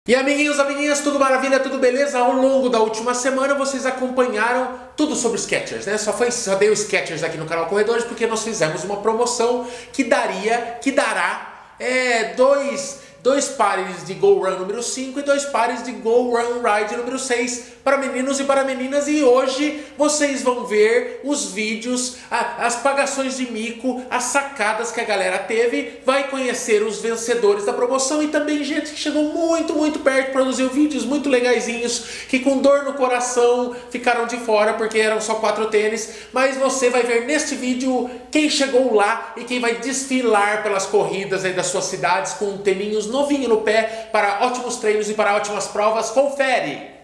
E amiguinhos, amiguinhas, tudo maravilha, tudo beleza? Ao longo da última semana vocês acompanharam tudo sobre Skechers, né? Só dei os Skechers aqui no canal Corredores porque nós fizemos uma promoção que dará dois pares de Go Run número 5 e 2 pares de Go Run Ride número 6 para meninos e para meninas. E hoje vocês vão ver os vídeos, as pagações de mico, as sacadas que a galera teve, vai conhecer os vencedores da promoção e também gente que chegou muito perto, produziu vídeos muito legaisinhos, que com dor no coração ficaram de fora porque eram só 4 tênis. Mas você vai ver neste vídeo quem chegou lá e quem vai desfilar pelas corridas aí das suas cidades com tênis novinho no pé para ótimos treinos e para ótimas provas. Confere!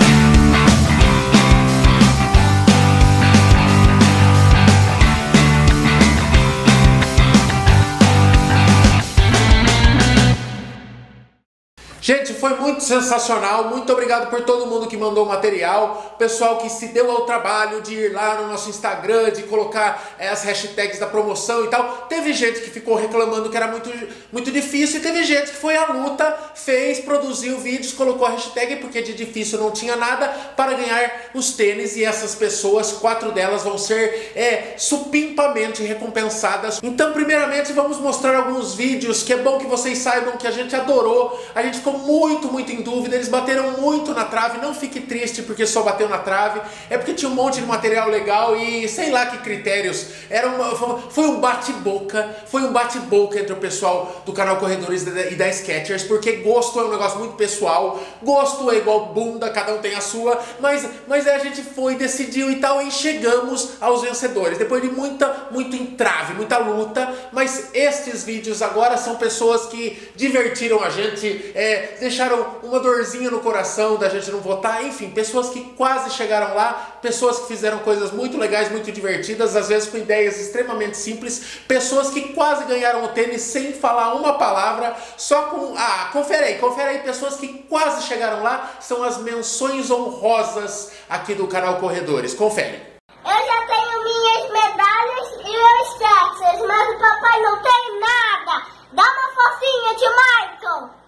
Gente, foi muito sensacional, muito obrigado por todo mundo que mandou material, pessoal que se deu ao trabalho de ir lá no nosso Instagram, de colocar as hashtags da promoção e tal. Teve gente que ficou reclamando que era muito difícil e teve gente que foi à luta, fez, produziu vídeos, colocou a hashtag porque de difícil não tinha nada para ganhar os tênis. E essas pessoas, 4 delas vão ser supimpamente recompensadas. Então primeiramente vamos mostrar alguns vídeos que é bom que vocês saibam que a gente adorou, a gente ficou muito em dúvida, eles bateram muito na trave. Não fique triste porque só bateu na trave, é porque tinha um monte de material legal e sei lá que critérios, foi um bate-boca entre o pessoal do canal Corredores e da Skechers, porque gosto é um negócio muito pessoal, gosto é igual bunda, cada um tem a sua, mas a gente foi, decidiu e tal, e chegamos aos vencedores, depois de muito entrave, muita luta. Mas estes vídeos agora são pessoas que divertiram a gente, deixaram uma dorzinha no coração da gente não votar, enfim, pessoas que quase chegaram lá, pessoas que fizeram coisas muito legais, muito divertidas, às vezes com ideias extremamente simples, pessoas que quase ganharam o tênis sem falar uma palavra, só com... confere aí, pessoas que quase chegaram lá, são as menções honrosas aqui do canal Corredores, confere. Eu já tenho minhas medalhas e meus Skechers, mas o papai não tem nada. Dá uma fofinha, tio Michael.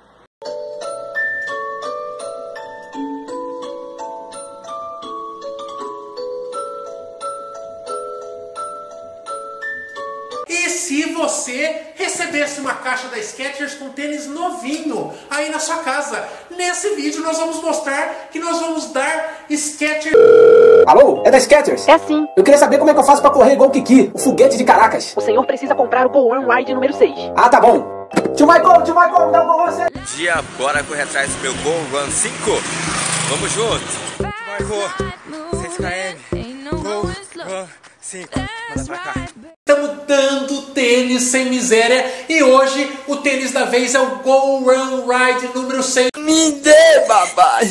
E se você recebesse uma caixa da Skechers com tênis novinho aí na sua casa? Nesse vídeo nós vamos mostrar que nós vamos dar Skechers... Alô? É da Skechers? É sim. Eu queria saber como é que eu faço pra correr igual o Kiki, o foguete de Caracas. O senhor precisa comprar o Go Run Ride número 6. Ah, tá bom. Tio Michael, dá um Go Run 6. Dia, bora correr atrás do meu Go Run 5. Vamos junto. Tio Michael, 6 km. Go Run 5. Manda pra cá. Estamos dando tênis sem miséria e hoje o tênis da vez é o Go Run Ride número 6. Me dê, babai!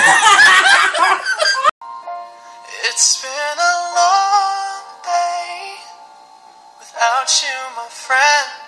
It's been a long day without you, my friend.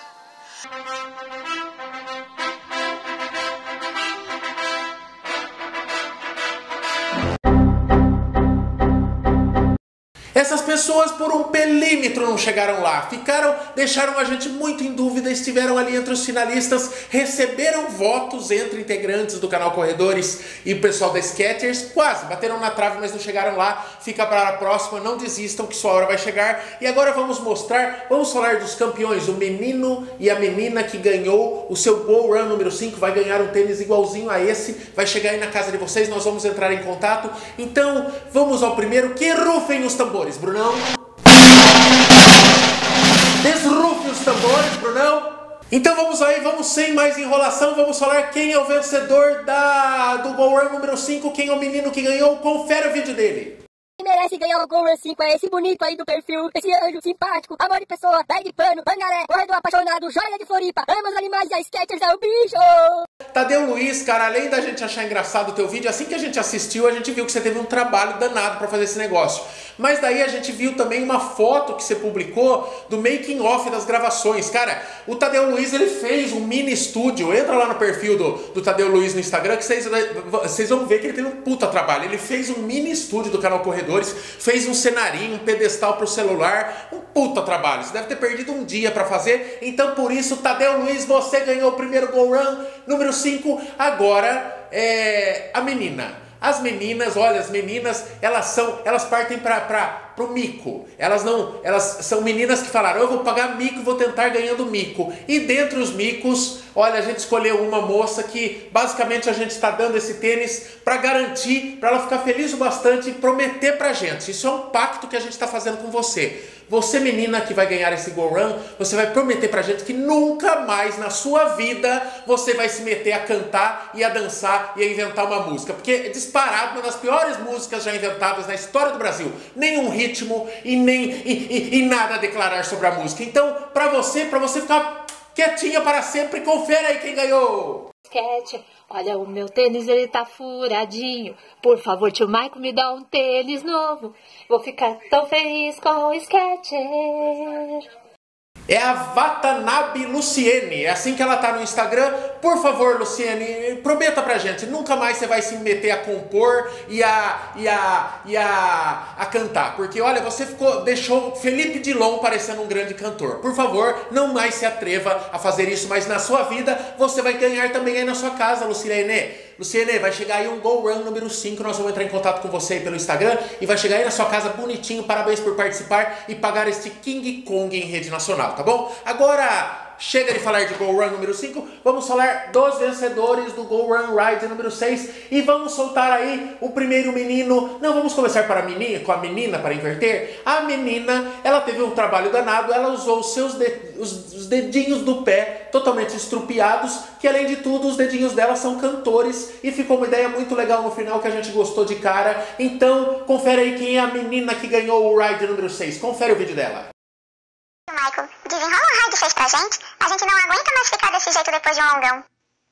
Essas pessoas por um milímetro não chegaram lá, deixaram a gente muito em dúvida, estiveram ali entre os finalistas, receberam votos entre integrantes do canal Corredores e o pessoal da Skechers, quase bateram na trave, mas não chegaram lá. Fica para a próxima, não desistam que sua hora vai chegar. E agora vamos falar dos campeões, o menino e a menina que ganhou o seu Go Run número 5, vai ganhar um tênis igualzinho a esse, vai chegar aí na casa de vocês, nós vamos entrar em contato. Então vamos ao primeiro, que rufem os tambores, Brunão. Desrufe os tambores, Brunão. Então vamos aí, vamos sem mais enrolação, vamos falar quem é o vencedor do Go Run número 5, quem é o menino que ganhou. Confere o vídeo dele. Quem merece ganhar o Go Run 5 é esse bonito aí do perfil, esse anjo simpático, amor de pessoa, bag de pano, pangaré, corredor apaixonado, joia de Floripa, ama os animais e a Skechers é o bicho! Tadeu Luiz, cara, além da gente achar engraçado o teu vídeo, assim que a gente assistiu, a gente viu que você teve um trabalho danado pra fazer esse negócio. Mas daí a gente viu também uma foto que você publicou do making off das gravações. Cara, o Tadeu Luiz, ele fez um mini estúdio. Entra lá no perfil do Tadeu Luiz no Instagram que vocês vão ver que ele teve um puta trabalho. Ele fez um mini estúdio do canal Corredores, fez um cenarinho, um pedestal pro celular, um puta trabalho. Você deve ter perdido um dia pra fazer. Então por isso, Tadeu Luiz, você ganhou o primeiro Go Run número 5. Agora a menina. As meninas, olha, as meninas, elas partem para o mico. Elas são meninas que falaram, eu vou pagar mico e vou tentar ganhando mico. E dentre os micos, olha, a gente escolheu uma moça que basicamente a gente está dando esse tênis para garantir, para ela ficar feliz o bastante e prometer pra gente. Isso é um pacto que a gente está fazendo com você. Você, menina, que vai ganhar esse Go Run, você vai prometer pra gente que nunca mais na sua vida você vai se meter a cantar e a dançar e a inventar uma música. Porque é disparado uma das piores músicas já inventadas na história do Brasil. Nenhum ritmo e nada a declarar sobre a música. Então, pra você ficar quietinha para sempre, confere aí quem ganhou. Sketch, olha o meu tênis, ele tá furadinho. Por favor, tio Michael, me dá um tênis novo. Vou ficar tão feliz com o Sketcher. É a Watanabe Luciene, é assim que ela tá no Instagram. Por favor, Luciene, prometa pra gente, nunca mais você vai se meter a compor e a cantar. Porque, olha, você deixou Felipe Dilon parecendo um grande cantor. Por favor, não mais se atreva a fazer isso, mas na sua vida você vai ganhar também aí na sua casa, Luciene. Luciene, vai chegar aí um Go Run número 5, nós vamos entrar em contato com você aí pelo Instagram e vai chegar aí na sua casa bonitinho, parabéns por participar e pagar este King Kong em rede nacional, tá bom? Agora, chega de falar de Go Run número 5, vamos falar dos vencedores do Go Run Ride número 6 e vamos soltar aí o primeiro menino. Não, vamos começar com a menina para inverter. A menina, ela teve um trabalho danado, ela usou os dedinhos do pé totalmente estrupiados, que além de tudo os dedinhos dela são cantores e ficou uma ideia muito legal no final que a gente gostou de cara. Então, confere aí quem é a menina que ganhou o Ride número 6. Confere o vídeo dela. Michael, desenrola um Ride 6 pra gente? A gente não aguenta mais ficar desse jeito depois de um longão.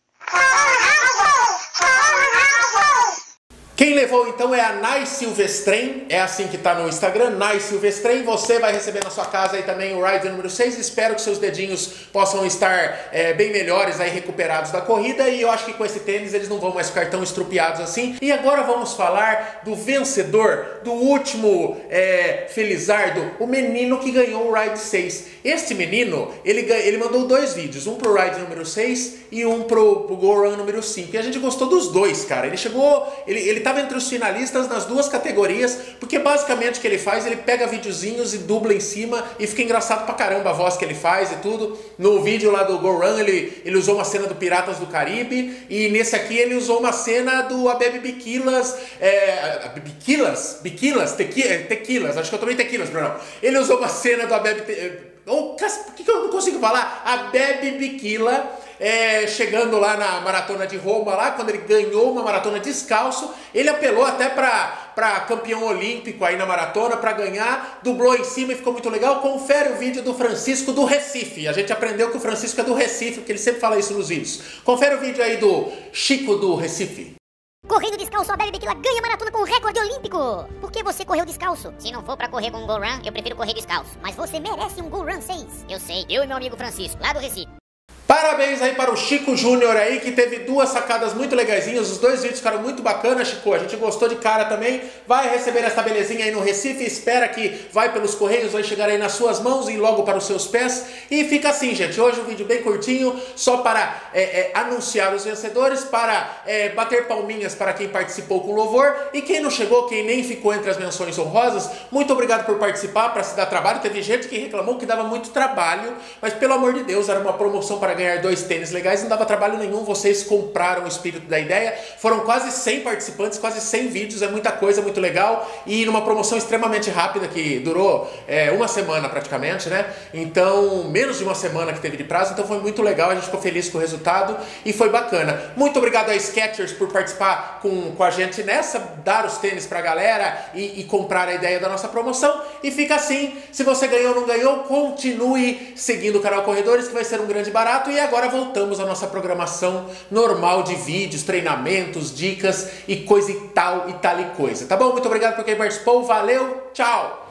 Quem levou então é a Nai Silvestrem, é assim que tá no Instagram, Nai Silvestrem. Você vai receber na sua casa aí também o Ride número 6. Espero que seus dedinhos possam estar bem melhores aí, recuperados da corrida. E eu acho que com esse tênis eles não vão mais ficar tão estrupiados assim. E agora vamos falar do vencedor, do último felizardo, o menino que ganhou o Ride 6. Este menino, ele mandou 2 vídeos, um pro Ride número 6 e um pro Go Run número 5. E a gente gostou dos dois, cara. Ele estava entre os finalistas nas 2 categorias, porque basicamente o que ele faz, ele pega videozinhos e dubla em cima e fica engraçado pra caramba a voz que ele faz e tudo. No vídeo lá do Go Run, ele usou uma cena do Piratas do Caribe e nesse aqui ele usou uma cena do Abebe Biquilas, Tequilas, acho que eu tomei Tequilas, Bruno. Ele usou uma cena do Abebe... por que eu não consigo falar? Abebe Bikila, chegando lá na maratona de Roma, lá, quando ele ganhou uma maratona descalço, ele apelou até para campeão olímpico aí na maratona para ganhar, dublou em cima e ficou muito legal. Confere o vídeo do Francisco do Recife. A gente aprendeu que o Francisco é do Recife, porque ele sempre fala isso nos vídeos. Confere o vídeo aí do Chico do Recife. Correndo descalço, a Abebe Bikila ganha maratona com recorde olímpico. Por que você correu descalço? Se não for pra correr com um Go Run, eu prefiro correr descalço. Mas você merece um Go Run 6. Eu sei, eu e meu amigo Francisco, lá do Recife. Parabéns aí para o Chico Júnior aí, que teve 2 sacadas muito legaisinhas. Os 2 vídeos ficaram muito bacanas, Chico. A gente gostou de cara também. Vai receber essa belezinha aí no Recife. Espera que vai pelos correios, vai chegar aí nas suas mãos e logo para os seus pés. E fica assim, gente. Hoje um vídeo bem curtinho, só para anunciar os vencedores, para bater palminhas para quem participou com louvor. E quem não chegou, quem nem ficou entre as menções honrosas, muito obrigado por participar, para se dar trabalho. Teve gente que reclamou que dava muito trabalho, mas pelo amor de Deus, era uma promoção para ganhar 2 tênis legais, não dava trabalho nenhum, vocês compraram o espírito da ideia. Foram quase 100 participantes, quase 100 vídeos, é muita coisa, muito legal, e numa promoção extremamente rápida que durou 1 semana praticamente, né? Então, menos de 1 semana que teve de prazo, então foi muito legal, a gente ficou feliz com o resultado e foi bacana. Muito obrigado a Skechers por participar com a gente nessa, dar os tênis pra galera e comprar a ideia da nossa promoção. E fica assim, se você ganhou ou não ganhou, continue seguindo o canal Corredores, que vai ser um grande barato. E agora voltamos à nossa programação normal de vídeos, treinamentos, dicas e coisa e tal e coisa. Tá bom? Muito obrigado por quem participou. Valeu, tchau!